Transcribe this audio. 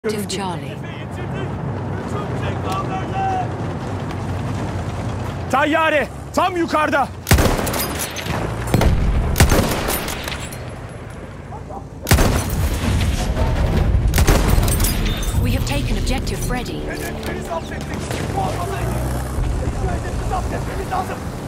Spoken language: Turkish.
Objective Charlie. Tayyare tam yukarıda. We have taken objective Freddy. Hedefleri zapt ettik. Bu adamları. Hedefleri zapt etmemiz lazım.